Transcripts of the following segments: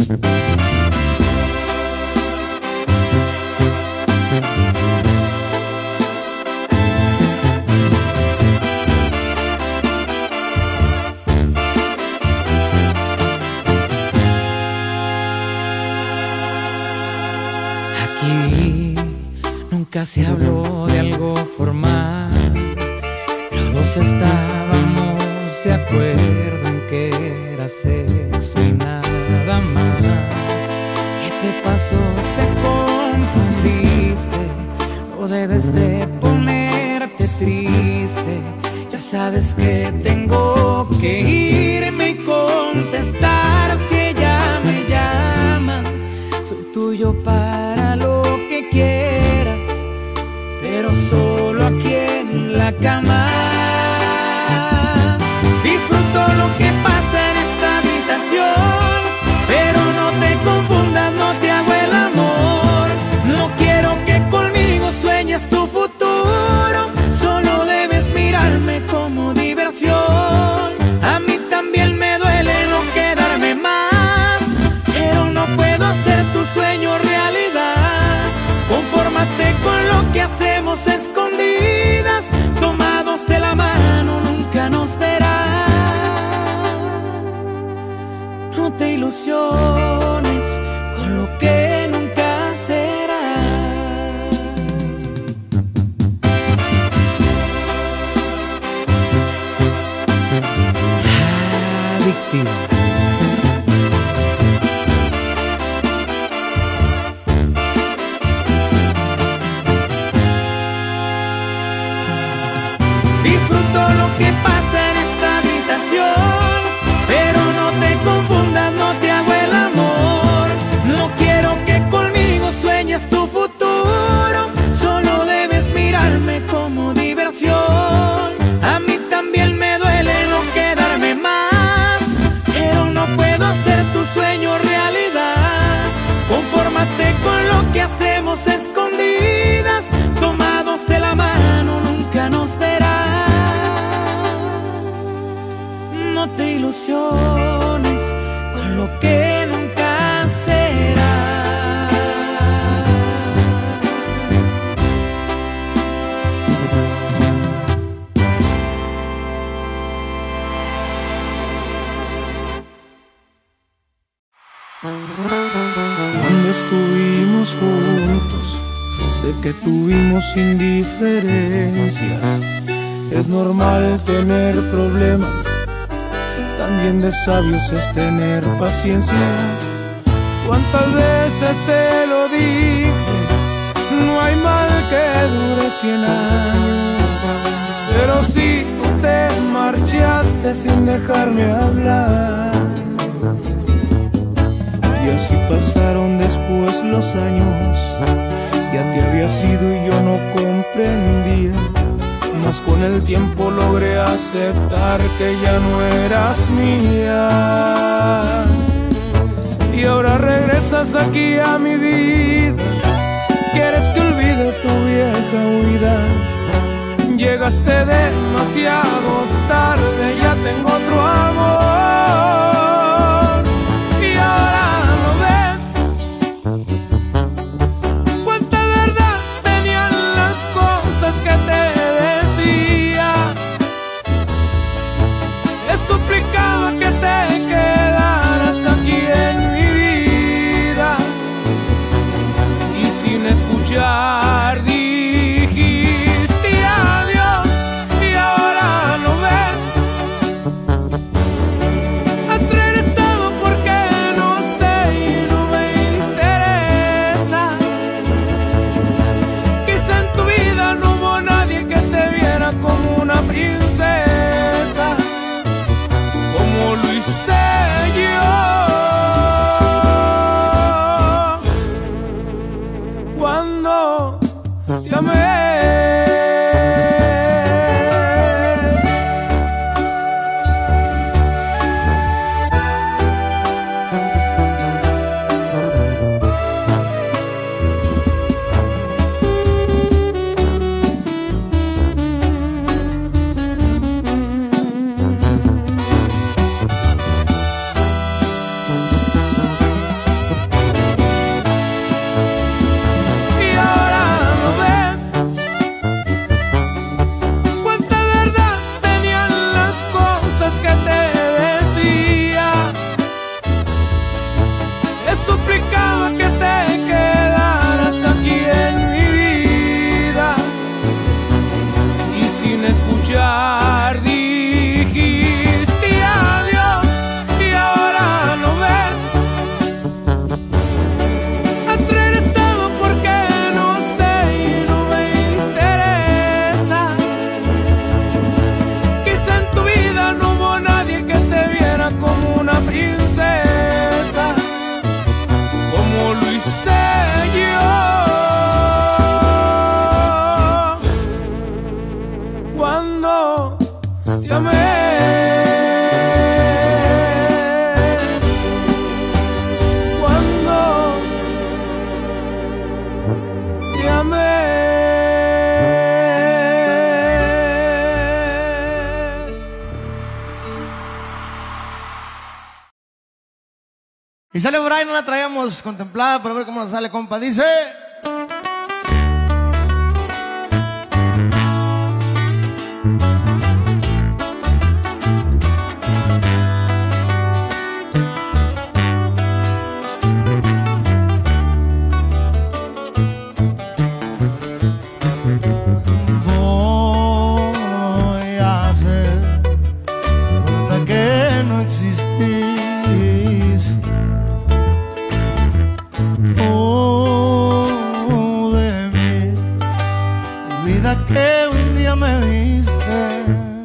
Aquí nunca se habló de algo formal. Los dos estábamos de acuerdo en que era sexo y nada más. ¿Qué te pasó? Te confundiste. No debes de ponerte triste. Ya sabes que tengo que irme y contestar si ella me llama. Soy tuyo para lo que quieras, pero solo aquí en la cama. Disfruto lo que pasa en esta habitación, pero no te confundas, no te hago el amor. No quiero que conmigo sueñes tu futuro, solo debes mirarme como diversión. A mí también me duele no quedarme más, pero no puedo hacer tu sueño realidad. Confórmate con lo que hacemos escondidas, tomados de la mano nunca nos verán. No te ilusiones con lo que nunca será. Adictivo. Disfruto lo que pasa en esta habitación, pero no te confundas, no te hago el amor. No quiero que conmigo sueñes tu futuro, solo debes mirarme como diversión. A mí también me duele no quedarme más, pero no puedo hacer tu sueño realidad. Confórmate con lo que hacemos escondidas, tomados de la mano nunca nos verán. No te ilusiones con lo que nunca será. Cuando estuvimos juntos, sé que tuvimos indiferencias. Es normal tener problemas, también de sabios es tener paciencia. ¿Cuántas veces te lo dije? No hay mal que dure 100 años. Pero si tú te marchaste sin dejarme hablar, y así pasaron después los años. Ya te había sido y yo no comprendía, mas con el tiempo logré aceptar que ya no eras mía. Y ahora regresas aquí a mi vida, quieres que olvide tu vieja huida. Llegaste demasiado tarde, ya tengo otro amor. Y ahora no ves cuánta verdad tenían las cosas que te decía. He suplicado que te quedaras aquí en mi vida, y sin escuchar dijiste adiós. Y ahora no ves, hace Y sale por ahí, no la traíamos contemplada, pero a ver cómo nos sale, compa. Dice... Voy a hacer cuenta que no exististe. Oh, de mí, vida que un día me viste.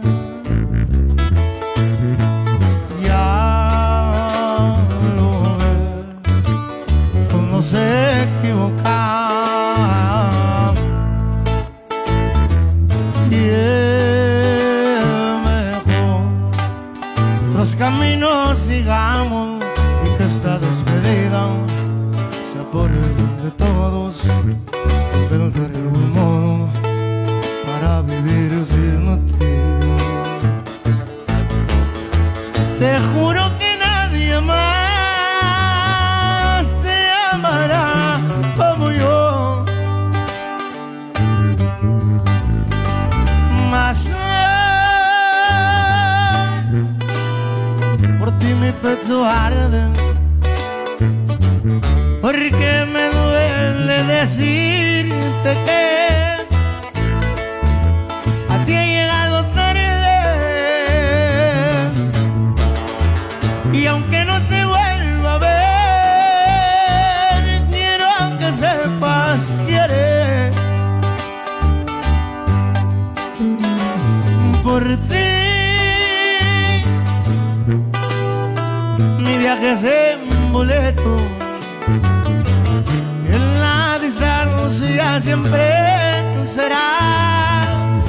Ya lo ves, cuando se equivoca. Y es mejor los caminos sigamos y que esta despedida sea por el bien de todos, pero de algún modo para vivir sin ti. Te juro que nadie más te amará como yo. Mas por ti mi pecho arde, porque me duele decirte que a ti he llegado tarde. Y aunque no te vuelva a ver, quiero que sepas que haré por ti mi viaje sin boleto. En la distancia siempre será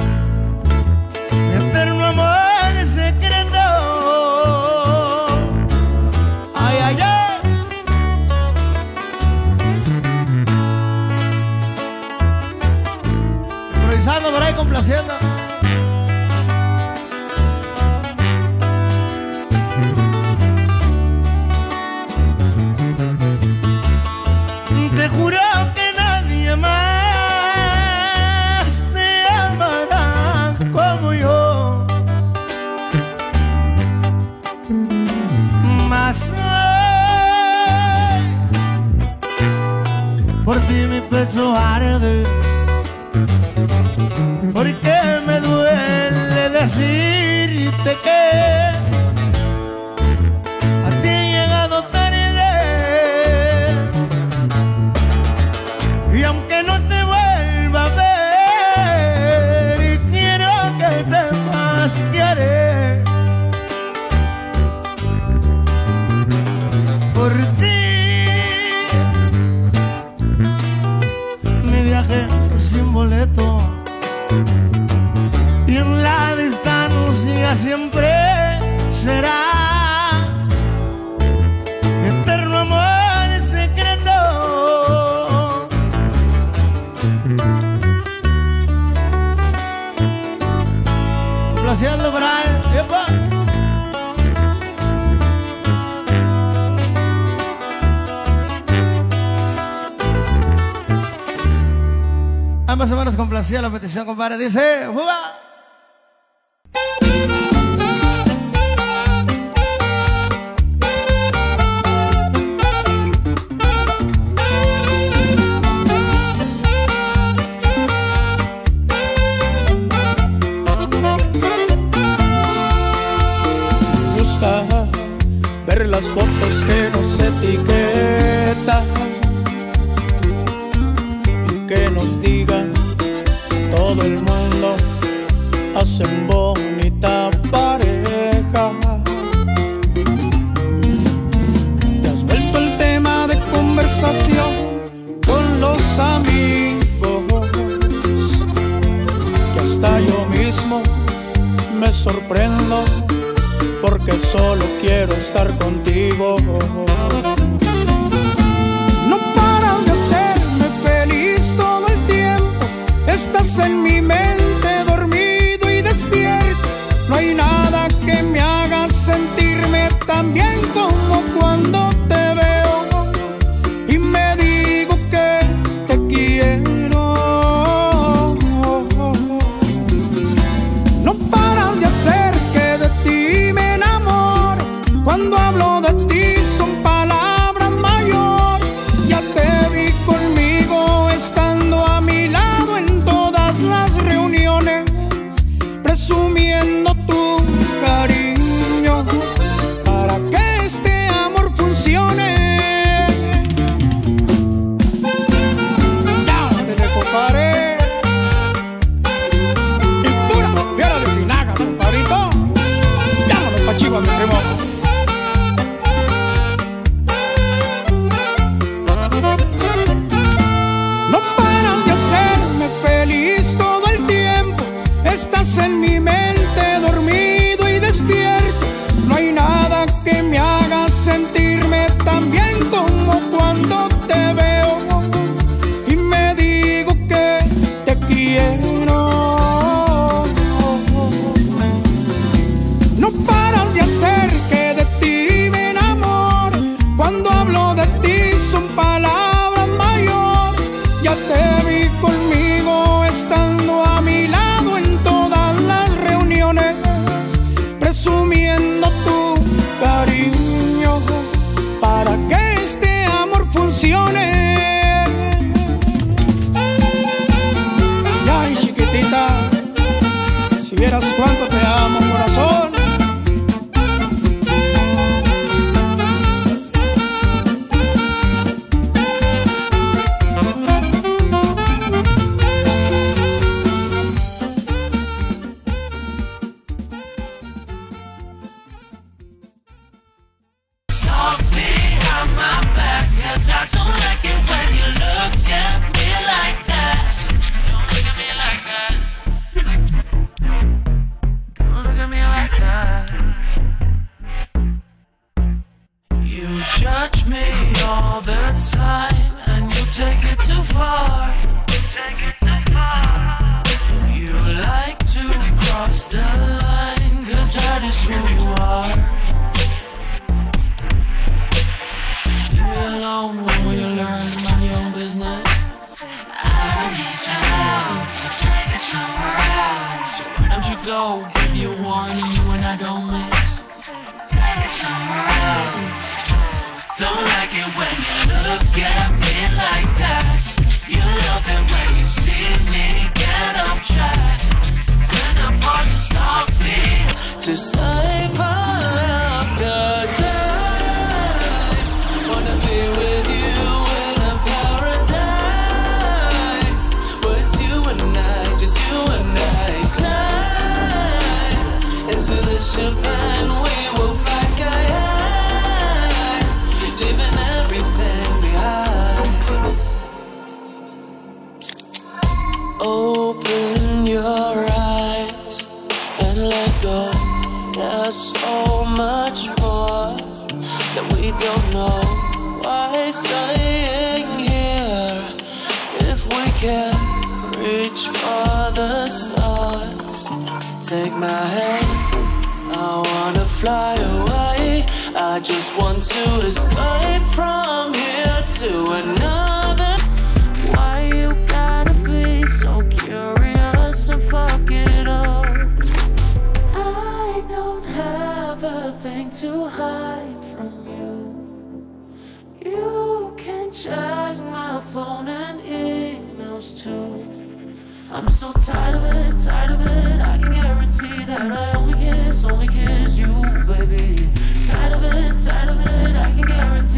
mi eterno amor secreto. Ay, ay, ay. Improvisando por ahí, complaciendo. Te juro que nadie más te amará como yo. Mas por ti mi pecho arde, porque me duele decirte que a ti he llegado tarde. Y aunque no te vuelva a ver, quiero que sepas que haré por ti mi viaje sin boleto. Y en la distancia siempre será mi eterno amor secreto. Complaciendo por ahí, ¡epa! Ambas semanas complacía la petición, compadre. Dice, ¡fuga! Me gusta ver las fotos que nos etiquetan y que nos digan todo el mundo hacen bonita pareja. Te has vuelto el tema de conversación con los amigos, que hasta yo mismo me sorprendo porque solo quiero estar contigo. No paras de hacerme feliz todo el tiempo, estás en mi mente dormido y despierto. No hay nada que me haga sentirme tan bien como cuando te veo. son palabras mayores. Ya te vi conmigo estando a mi lado en todas las reuniones, presumiendo tu cariño para que este amor funcione. Ay, chiquitita, si vieras cuánto te amo, corazón. Judge me all the time, and you take it too far. You like to cross the line, 'cause that is who you are. Leave me alone when we learn to mind your own business. I don't need your help, so take it somewhere else. So why don't you go, give you one, and you and I don't mix. Take it somewhere else. Don't like it when you look at me like that. You love it when you see me get off track. And I fall, just stop me to save our love. 'Cause I wanna be with you in a paradise where it's you and I, just you and I. Climb into the ship and we will fly sky high, leaving everything behind. Open your eyes and let go. There's so much more that we don't know. Why staying here if we can't reach for the stars? Take my hand, I wanna fly away. I just want to escape from here to another. Why you gotta be so curious and fuck it up? I don't have a thing to hide from you. You can check my phone and emails too. I'm so tired of it, tired of it. I can guarantee that I only kiss you, baby. Tired of it, I can guarantee